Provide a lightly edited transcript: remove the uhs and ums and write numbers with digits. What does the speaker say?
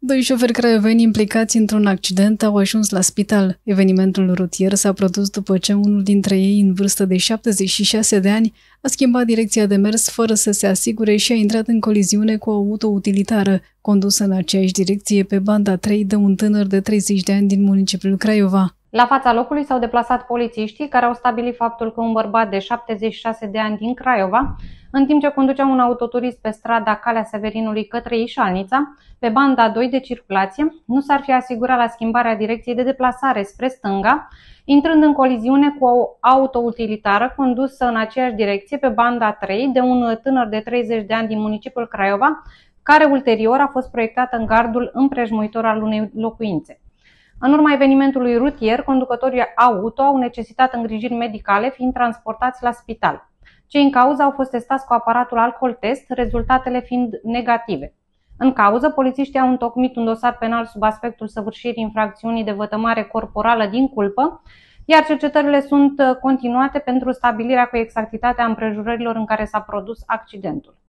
Doi șoferi craioveni implicați într-un accident au ajuns la spital. Evenimentul rutier s-a produs după ce unul dintre ei, în vârstă de 76 de ani, a schimbat direcția de mers fără să se asigure și a intrat în coliziune cu o auto-utilitară, condusă în aceeași direcție pe banda 3 de un tânăr de 30 de ani din municipiul Craiova. La fața locului s-au deplasat polițiștii care au stabilit faptul că un bărbat de 76 de ani din Craiova, în timp ce conducea un autoturism pe strada Calea Severinului către Ișalnița, pe banda 2 de circulație, nu s-ar fi asigurat la schimbarea direcției de deplasare spre stânga, intrând în coliziune cu o autoutilitară condusă în aceeași direcție pe banda 3 de un tânăr de 30 de ani din municipiul Craiova, care ulterior a fost proiectat în gardul împrejmuitor al unei locuințe. În urma evenimentului rutier, conducătorii auto au necesitat îngrijiri medicale, fiind transportați la spital. Cei în cauză au fost testați cu aparatul alcool test, rezultatele fiind negative. În cauză, polițiștii au întocmit un dosar penal sub aspectul săvârșirii infracțiunii de vătămare corporală din culpă, iar cercetările sunt continuate pentru stabilirea cu exactitate a împrejurărilor în care s-a produs accidentul.